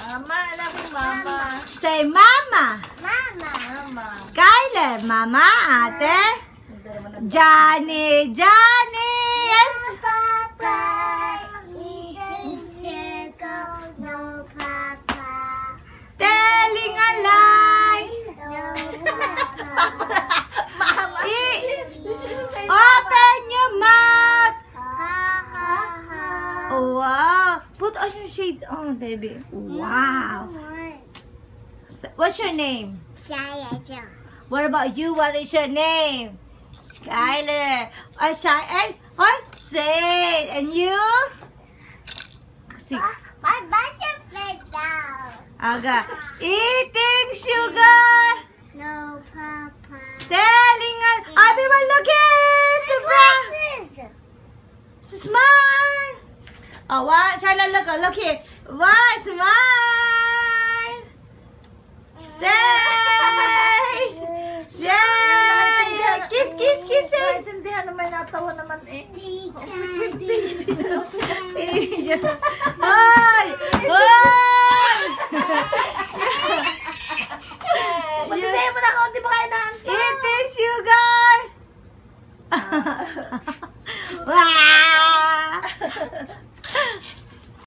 Mama, alam mo, Mama. Say Mama. Mama. Skyler, Mama, ate. Johnny, Johnny. Yes. Papa, eating sugar, no Papa. Telling a lie. No Papa. Mama. Open your mouth. Ha ha ha. Oh, wow. Put on your shades on, baby. Wow. What's your name? Shaya John. What about you? What is your name? Skyler. Say. And you? My butterfly down. Aga. Eating sugar. No Papa. Telling a everyone look here. Surprise. Glasses. Smile. Oh, what? Shyla, look here. What? Smile. Say. Yeah. Kiss. Naintindihan naman, natawa naman eh. Tita,